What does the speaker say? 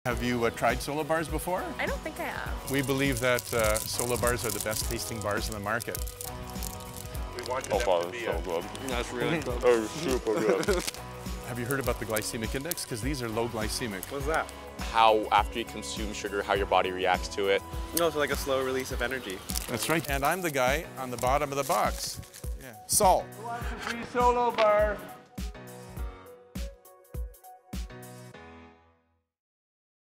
Have you tried Solo bars before? I don't think I have. We believe that Solo bars are the best tasting bars in the market. We wanted Oh, them to be so good. That's really good. Oh, super good. Have you heard about the glycemic index? Because these are low glycemic. What's that? How, after you consume sugar, how your body reacts to it. No, so like a slow release of energy. That's right. And I'm the guy on the bottom of the box. Yeah. Salt. free Solo bar.